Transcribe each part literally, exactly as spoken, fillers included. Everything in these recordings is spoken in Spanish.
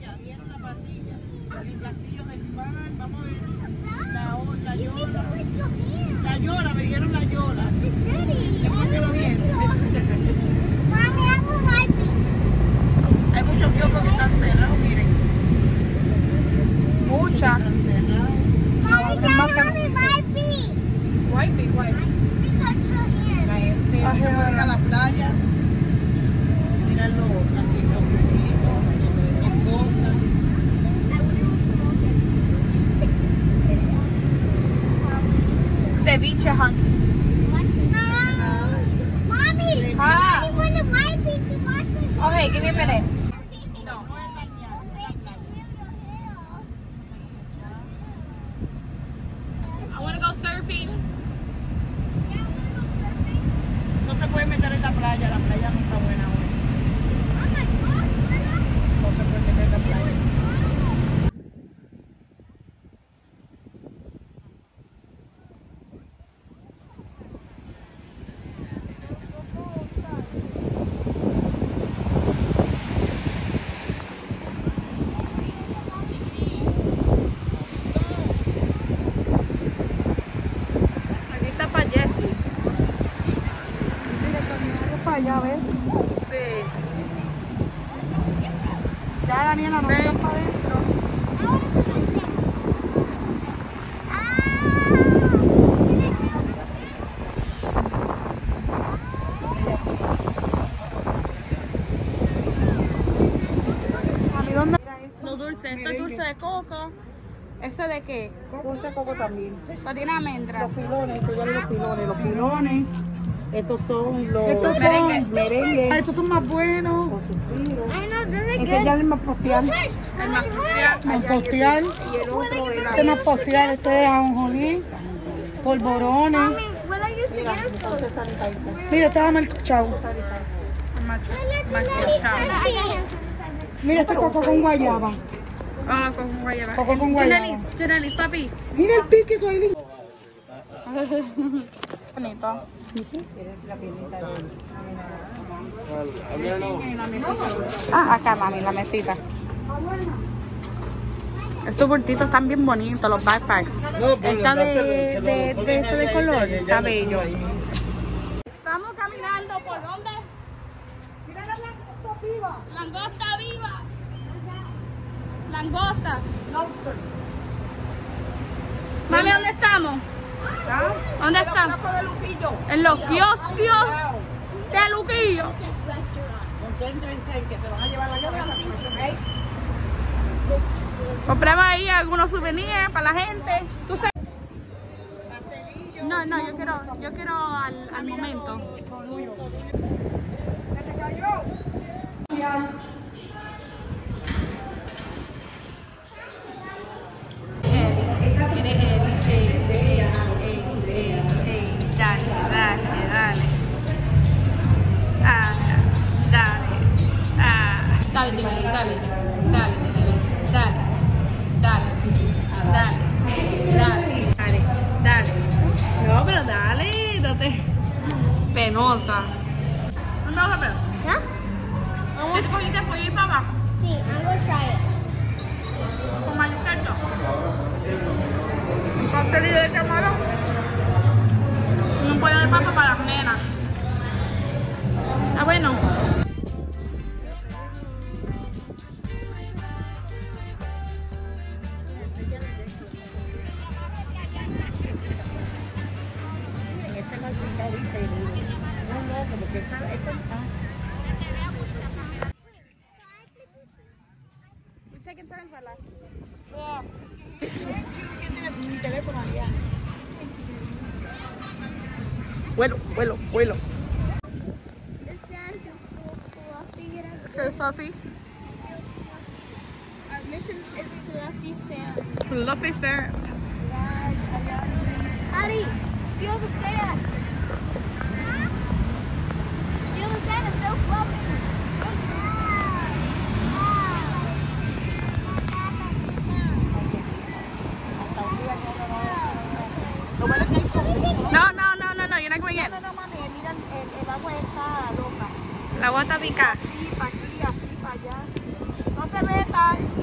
parrilla, vieron la parrilla. El castillo del mar, vamos a ver. La, la llora. La llora, me dieron la llora. Después que lo vieron. Hay muchos kioscos que están cerrados, miren. Muchas. Están cerrados. Wipey, wipey. La gente no se puede ir a la playa. Miran los amiguitos, las cosas. Ceviche hunt. Mommy, Ah. I want to wipe it to wash it. Okay, give me a minute. No, no es bañar, es la playa. I want to go surfing. No se puede meter en la playa, la playa no está buena hoy. No se puede meter en la playa. Aquí está para Jessie. Para allá, ¿ves? Sí. Ya Daniela no está para adentro. Mami, ¿dónde? Los dulces, esto es dulce de coco. ¿Ese de qué? Dulce de coco también. ¿O tiene almendra? Los pilones, estos son los pilones, los pilones. Estos son los Estos son merengues. merengues. Ah, estos son más buenos. Con suspiro. I know, this is Ese ya es el más posteal. El más crucial. Más posteal. Y el otro es Este es más posteal, este es ajonjolí, polvorones. Mommy, what are you Mira, scared of? entonces sanitizer. Mira, este es amarcuchado. Let Más it crucial. Mira este coco con guayaba. Ah, con guayaba. Coco con guayaba. Genelis, Genelis, papi. Mira el pique, soy Bonito. Ah, acá, mami, la mesita. Estos bultitos están bien bonitos, los backpacks. Esta de, de, de ese de color, está bello. Estamos caminando por dónde? Mira la langosta viva. Langosta viva. Langostas. Lobsters. Mami, ¿dónde estamos? ¿Dónde En los estamos? kioscos de Luquillo. En los kiosquios de Luquillo. Concéntrense en que se van a llevar la cabeza. ¿Eh? Compraba ahí algunos souvenirs para la gente. ¿Tú sabes? No, no, yo quiero, yo quiero al, al momento. ¿Se te cayó? Eli, quiere Eli, Eli, Eli, Eli, Eli, dale, dale, dale. Ah, dale, ah, dale, Timelis, dale, dale, Timelis, dale, dale, dale, dale, dale, dale. No, pero dale, no te... Penosa. ¿Dónde vas a ver? Yeah? ¿Te cogiste pollo y para abajo? See, I'm gonna try it. Con mayuquecho. Pastelillo de camarón. Y un pollo de papa para las nenas. Está bueno. En este maldito dice, no, no, como que esta, esta está. We're taking turns, Bella. Mi teléfono allá. Vuelo, vuelo, vuelo. The sand feels so fluffy. And I ¿Qué es fluffy? Our mission is fluffy sand. Fluffy sand. Addie, feel the sand. Feel the sand, it's so fluffy. Lo bueno es que hay cosas. No, no, no, no, no, you're not going in. No, no, mami, mira, el, el agua está loca. La gota pica. Así, para aquí, así, para allá. No se metan.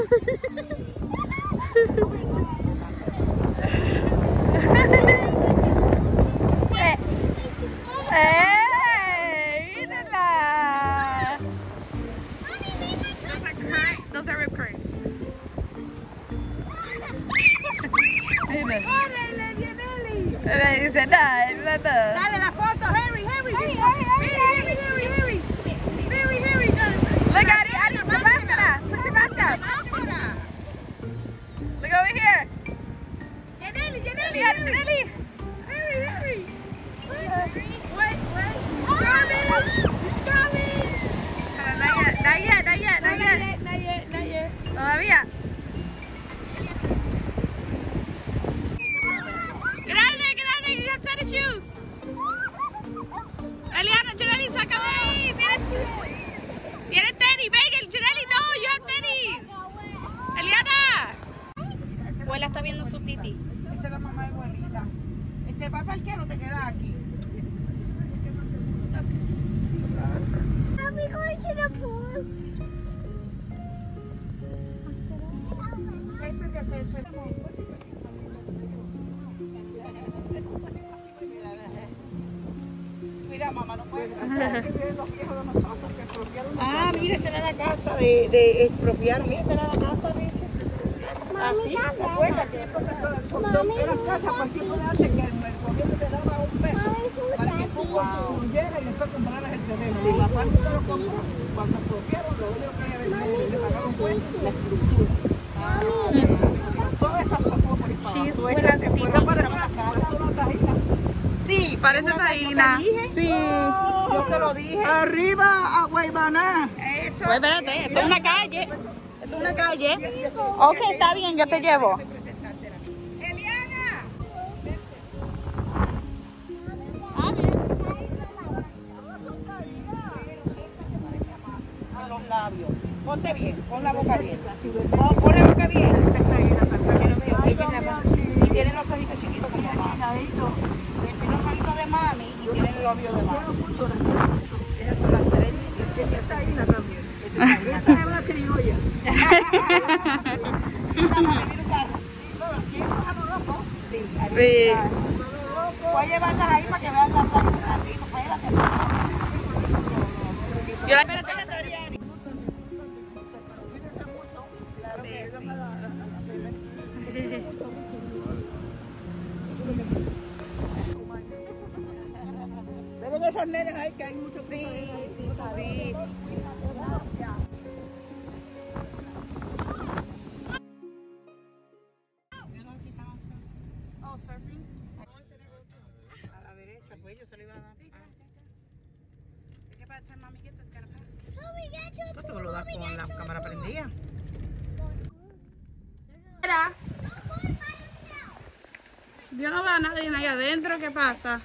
¡Hey! ¡Mírala! Those are whipped cream. Le dice, dale, dale. Dale la foto, Harry, Harry. Harry, Harry, Harry, Harry, Harry. Harry, Harry. Look, Addie, Addie, put your mask on. Put your mask on. Look over here. Janelli, Janelli, Addie, Janelli. Harry, Harry. Wait, wait. It's coming. It's coming. Not yet, not yet, not yet, not yet. Not yet, not yet. Todavía. Get out of there, get out of there. You have tennis shoes. Eliana, Janelli, saca de ahí. Tienes, tienes tenis, Bagel. Janelli, no, you have tenis. Eliana. Abuela está viendo su titi. Esa es la mamá de abuelita. Este va para el que no te queda aquí. Are we going to the pool? Este es de hacerse. Mira, mamá, no puedes creer que viven los viejos de nosotros que expropiaron. Ah, mira, esa era la casa de, de expropiaron. Mira, esa era la casa, Richie. Así, ¿se acuerdan? Que después eran casas por tiempo de antes que el, el gobierno te daba un peso para que tú construyeras y después compraras el terreno. Y la parte te lo compró. Cuando expropiaron, lo único que le, le, le pagaron fue la estructura. Ah, todo eso se fue por ahí para She's abajo. with Esta us, se fue Titi. para una casa, una tajita. Sí, Parece una taína. tajita, Sí. yo se lo dije. Arriba a Guaybaná. Eso. Pues espérate, esto es una calle. Esto es una calle. Ok, está bien, yo te llevo. Eliana. Ah, bien. A los labios. Ponte bien, pon la boca bien. No, pon la boca bien. Para que lo vea. Ahí viene la mano. Y tiene los ojitos chiquitos como mamá. Tiene los ojitos de mami y tiene el labio de mami. Esas son las tres. Esta es taína también. Esta es una criolla. Sí. Sí. Voy a llevarlas ahí para que vean las taínas. Yo la espérate. Deben de esas nenes ahí que hay muchos. Sí, sí, sí. Oh, surfing. A la derecha, pues ellos se le iban a dar. Es que para el mami gets us gonna pass. Esto me lo das con la cámara prendida. Mira. Yo no veo a nadie ahí adentro, ¿qué pasa?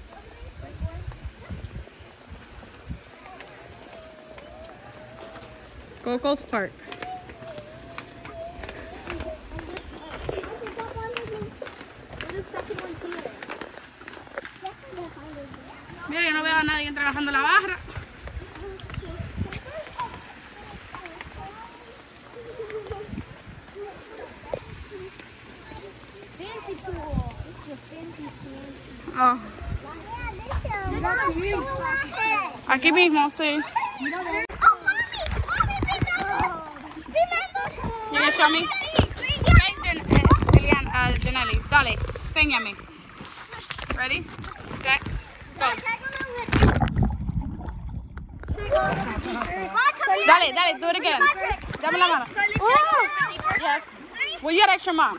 Coco's Park. Mira, yo no veo a nadie trabajando la barra. Fancy pool. It's a fancy pool. Oh, aquí mismo, sí. Oh, mommy! Mommy, remember! Remember! You can show me? Elian, uh, Janelli, dale, enséñame. Ready, set, go. Dale, dale, do it again. Dame la mano. Ooh. Yes. Well, you got extra mom.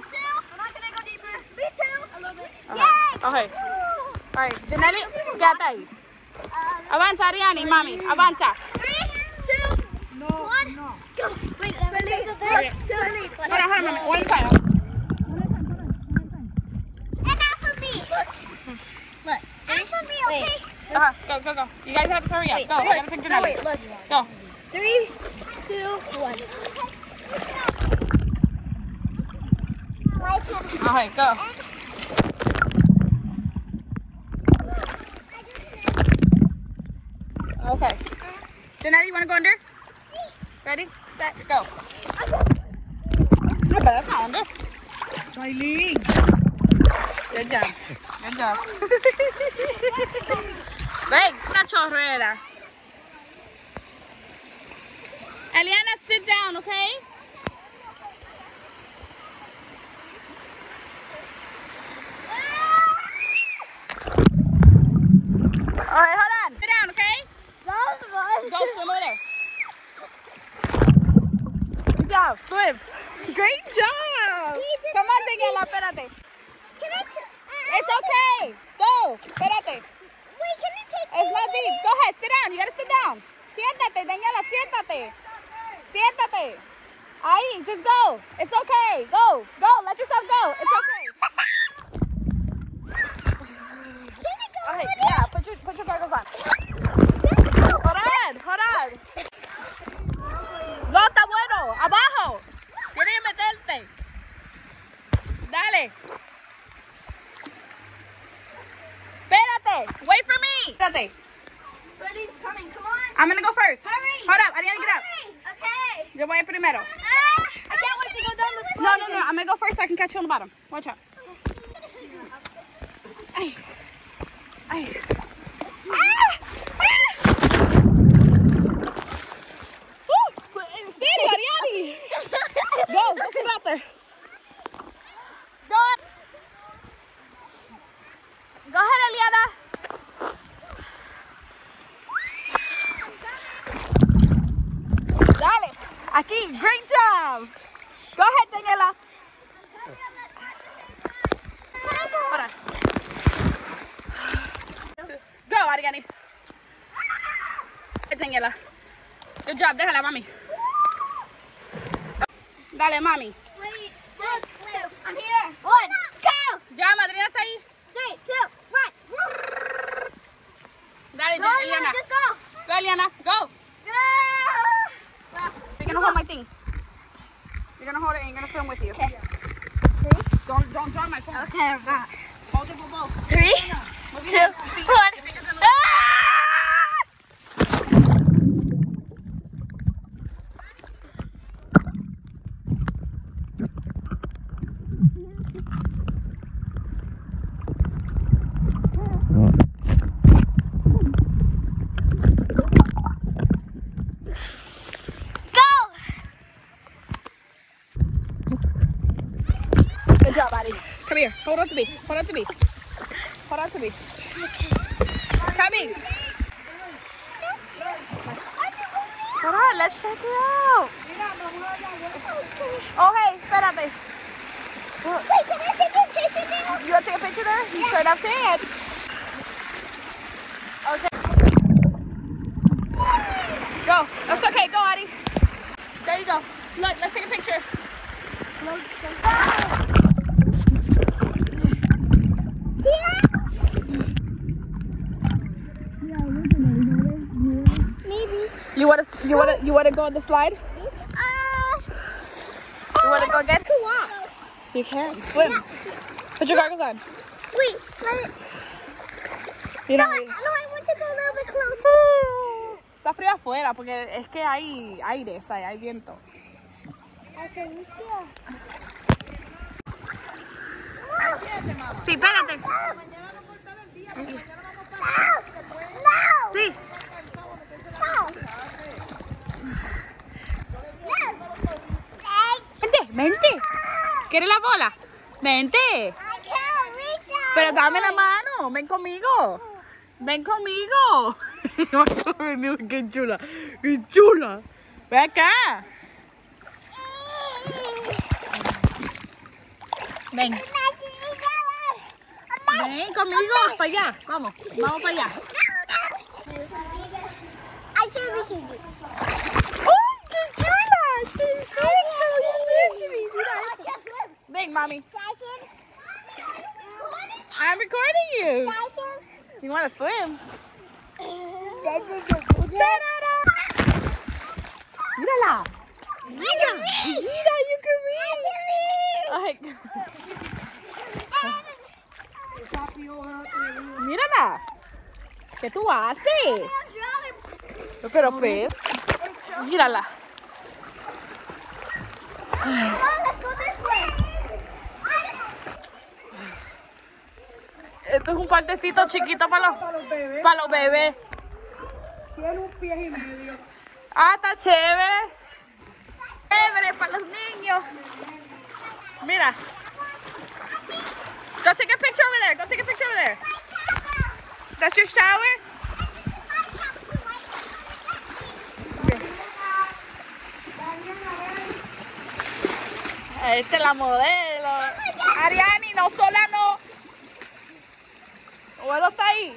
Uh-huh. Okay. All right, Janelli, quédate ahí. Avanza, Ariani, mami, avanza. No, no. Go. Wait, wait, Okay. Hold on, hold on, mami. One time. And now for me. Look. Look. And for me, okay? Uh-huh. Go, go, go. You guys have to hurry up. Wait, Go, look. I gotta take No, Janelli. wait, look. Go. Three, two, one. Okay, go. Okay. Janelli, you want to go under? Ready, set, go. I found her. Aileen. Good job. Good job. Ven, una chorrera. Eliana, sit down, okay? Alright, hold on. Sit down, okay? Go swim over there. Good job. Swim. Great job. Come on, Daniela, espérate. Can I It's okay. Go. Espérate. Wait, can I take It's not deep. Go ahead. Sit down. You gotta sit down. Siéntate, Daniela. Siéntate. Siéntate. Ahí. Just go. It's okay. Go. Go. Let yourself go. It's okay. Can I go Okay. over Yeah. Put your put your goggles on. there? Hold on. Hold on. No, está bueno. Abajo. Tienes que meterte. Dale. Espérate. Wait for me. Espérate. Somebody's coming. Come on. I'm gonna go first. Hurry. Hold up. Ariana, get up. Okay. Yo voy primero. Ah, I can't wait to go down the No, slide. no, no. I'm gonna go first so I can catch you on the bottom. Watch out. Ay. Ay. Ah. Ah. Woo. En serio, Ariani. Go. Go swim out there. Go. Go ahead, Eliana. Dale. Aquí. Great job. Go ahead, Daniela. Hold on. Go, Ariani. Daniela. Good job. Déjala, mami. Dale, mami. Wait, look, Lou. I'm here. One, go. Ya, madrina está ahí. Three, two, one. Dale, Go, Eliana. Eliana, just go. Go, Eliana. Go. Go. You're gonna hold my thing. You're gonna hold it and you're gonna film with you. Okay. Don't don't drop my phone. Okay, I'm back. Hold it for both. Three, Move two, your hands, your feet. one. Your fingers in the- Ah! Good job, buddy. Come here. Hold on to me. Hold on to me. Hold on to me. Come here. Hold on. Let's check it out. Oh, hey. Espérate. Wait, can I take a picture now? You want to take a picture there? You sure enough can. Okay. Go. That's okay. Go, Addie. There you go. Look, let's take a picture. Maybe. You wanna you wanna you wanna go on the slide? Uh, You wanna go again? Go on. You can swim. Put your goggles on. Wait, let it. You No, know, I, no, I want to go a little bit closer. está frío afuera porque es que hay aire, ¿sabes? Hay viento. Sí, espérate. No! Sí. No! Vente, vente. ¿Quieres la bola? Vente. I can't reach out. Pero dame la mano. Ven conmigo. Ven conmigo. Qué chula. Qué chula. Ven acá. Ven. Ven conmigo. Para allá. Vamos. Vamos para allá. I should be shooting. ¡Ay, qué chula! ¡Qué chula! Ven, mami. I'm recording you. You want to swim? Mírala. Mira. Mira, you can read. Ay. Mírala. ¿Qué tú haces? Pero, Fred. Mírala. Let's go this way. esto es un partecito chiquito para los, Para los bebés. para los bebés. Tiene un pie y medio. Ah, está chévere. Chévere para los niños. Mira. Go take a picture over there. Go take a picture over there. That's your shower? Esta es la modelo. Ariani, no sola no. ¿Abuelo está ahí?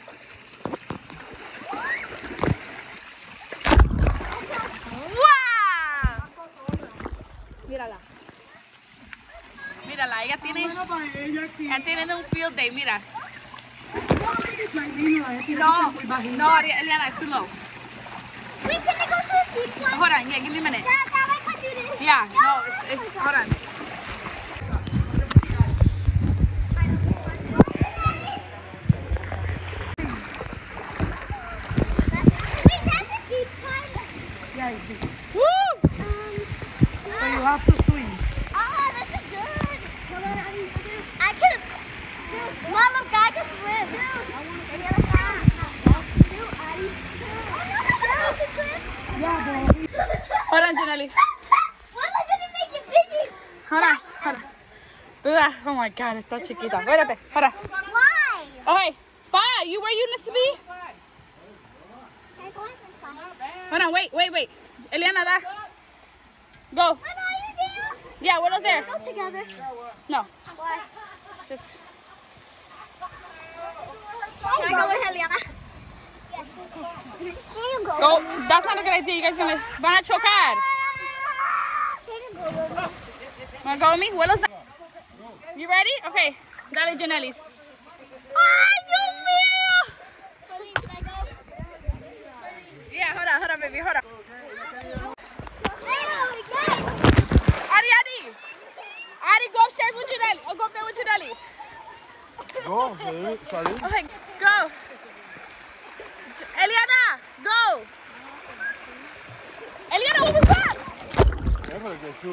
¡Wow! Mírala. Mírala, ella tiene, Bueno, para ella aquí. ella tiene un field day, mira. Tranquilo, eh, tiene que No, ser muy bajito. no, Ari- Eliana, it's too low. Wait, can I go to a deep one? Hold on, yeah, give me a minute. Dad, Dad, I can do this. Yeah, no, it's, it's, hold on. Wait, that's a deep one. Yeah, you do. Woo! Um, So you have to swim. oh, this is good. I can. Mom, look, I can swim. Yeah, boy. Hold on, Janelle. Well, I'm gonna make it busy. Hold on, hold on. Ugh, oh my God, está chiquita. Espérate, hold on. Why? Okay, bye. You where you need to be? Can I go in and find? Hold on, wait, wait, wait. Eliana, da. Go. When are you there? Yeah, Willow's there. Go together. No, Why? just. Can I go with Heliana? Here you go. Go. That's not a good idea. You guys gonna van a chocar. Here you go with me. Wanna go with me? Willow's there. You ready? Okay. Dale, Janelle's. Ay, Dios mío. Pauline, can I go? Yeah, hold on, hold on, baby, hold on. Oh, yes. Adi, Adi. Adi, go upstairs with Janelle. Or go up there with Janelle. Go, baby, salí. Okay, go. J- Eliana, go. Eliana, what was that? Déjale que tú.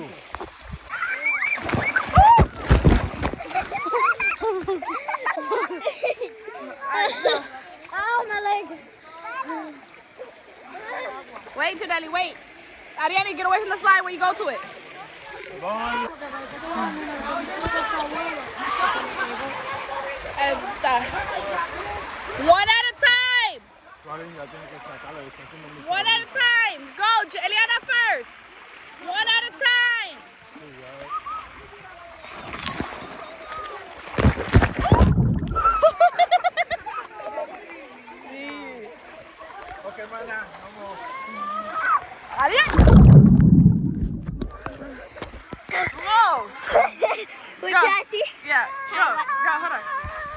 Oh, my leg. Wait, Janelle, wait. Ariani, get away from the slide when you go to it. Vamos. Esta. One at a time. Salí, ya tiene que sacarla, está haciendo mucho One at a time. Go, J- Eliana first. One at a time. Ok, mana, vamos. Ariani. Whoa. Would Go. you see? Yeah, go, go, hold on.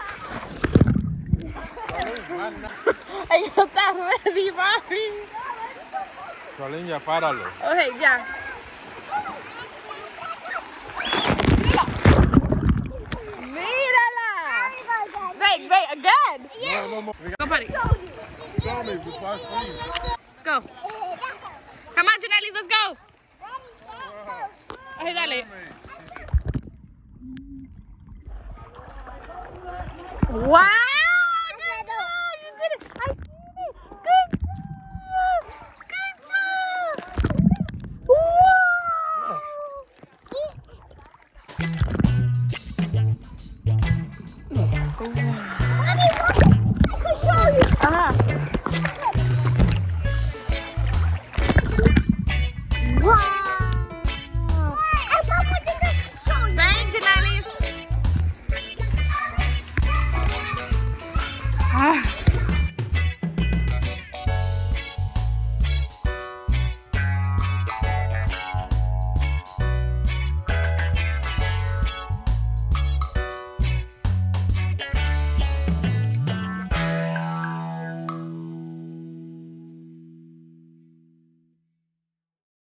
Salí, mana. Ella está ready, mami. Salí, ya páralo. Okay, ya. Mírala. Wait, wait, again. No, no, no. Go, buddy. Go, baby, fast, please. Go. Come on, Janelle, let's go. Okay, dale. Wow. Good job. You did it. I did it. Good job. Good job. Wow. Mommy, look. I can show you. Ah. Wow.